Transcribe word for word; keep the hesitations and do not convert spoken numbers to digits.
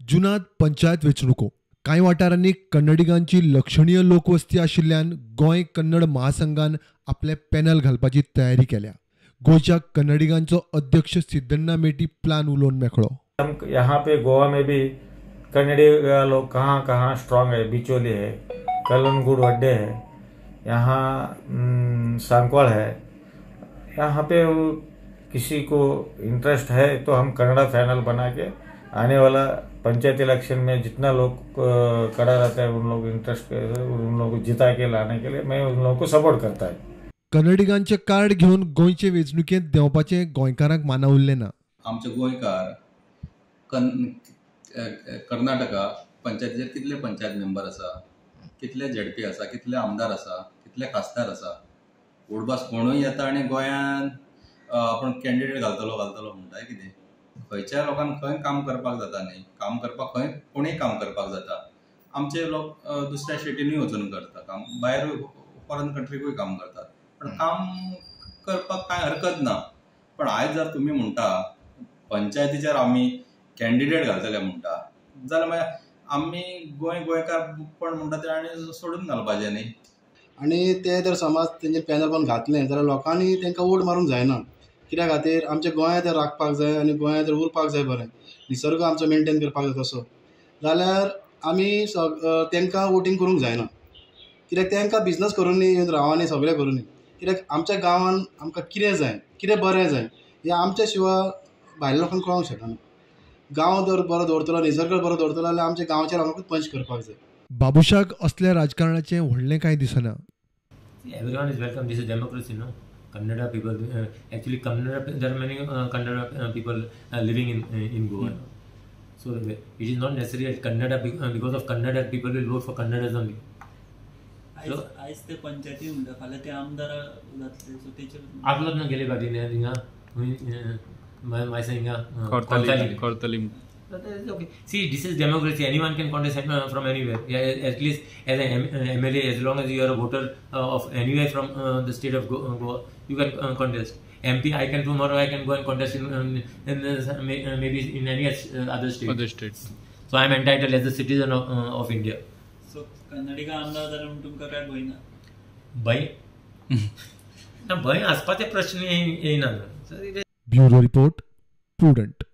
जुनात पंचायत वेंचणुको कांय वाठारांनी कन्नडिगांची लक्षणीय लोकवस्ती आशिल्ल्यान गोंय कन्नड महासंघान आपले पॅनल घालपाची तयारी केल्या. गोयच्या कन्नडिगांचो अध्यक्ष सिद्धना मेटी प्लान उलोवन मेकळो. यहाँ पे गोवा में भी कन्नड़ी लोग कहाँ कहाँ स्ट्रांग है. बिचोली है, कलनगुड वड्डे है, यहाँ सांकवाल है. यहाँ पे किसी को इंटरेस्ट है तो हम कन्नड़ा पैनल बना के आने वाला पंचायत इलेक्शन में जितना लोग खड़ा रहता है उन लोग इंटरेस्ट उन लोगों को जिता के लाने के लिए मैं उन लोगों को सपोर्ट करता है. कन्नडिगांचे कार्ड घेऊन गोंयचे वेंचणुकेंत देंवपाचे गोंयकारांक माना उरले ना. आमचे गोंयकार कर्नाटका पंचायतीचे कितले पंचायत मेंबर आसा, कितले झेडपी आसा, कितले आमदार आसा, कितले खासदार आसा. उडबास कोणूय येता आनी गोंयांत आपण कॅन्डिडेट घालतलो घालतलो म्हणटाय कितें. खंयच्या लोकांक खंय काम करपाक जाता न्ही. काम करपाक खंय कोणीय काम करपाक जाता. आमचे लोक दुसऱ्या स्टेटीनूय वचून करता काम, भायर फॉरेन कंट्रीकूय काम करतात. पण काम करपाक कांय हरकत ना. पण आयज जर तुमी म्हणटा पंचायतीचेर आमी कॅन्डिडेट घालतले म्हणटा जाल्यार मागीर आमी गोंय गोंयकार पण म्हणटा ते आनी सोडून घालपाचें न्ही. आनी ते जर समज तेंचे पॅनल पण घातलें जाल्यार लोकांनी तांकां वोट मारूंक जायना. कित्या खातीर आमच्या गोंयांत राखपाक जाय आनी गोंयांत उरपाक जाय. बरें निसर्ग आमचो मेंटेन करपाक जाय तसो जाल्यार आमी तांकां वोटींग करूंक जायना. कित्याक तांकां बिजनस करून न्ही येवन रावांनी सगळें करून न्ही. कित्याक आमच्या गांवांत आमकां कितें जाय कितें बरें जाय हें आमच्या शिवाय भायल्या लोकांक कळोंक शकना. गांव जर बरो दवरतलो, निसर्ग बरो दवरतलो जाल्यार आमच्या गांवच्या लोकांकूच पंच करपाक जाय. बाबुशाक असल्या राजकारणाचें व्हडलें कांय दिसना. Everyone is welcome. This is democracy, no? Kannada people, uh, actually, Kannada, there are many uh, Kannada uh, people uh, living in uh, in Goa. Mm. So it is not necessary that Kannada uh, because of Kannada people will vote for Kannadas only. So आज ते पंचायती म्हणटा फाल्यां ते आमदार जातले. So तेचेर आगलोच ना गेले पाटी हिंगा मायसा हिंगा Cortalim Cortalim. Okay. See, this is democracy. Anyone can contest uh, from anywhere. Yeah, at least as an M L A, as long as you are a voter uh, of anywhere from uh, the state of Goa, you can uh, contest. M P, I can tomorrow I can go and contest in, um, in uh, maybe in any uh, other state. Other states. So I am entitled as a citizen of, uh, of India. So Kannadiga आमदार जाल्यार म्हण तुमकां काय भंय ना? भंय ना भंय आसपाचे प्रश्न येयना. Bureau report, prudent.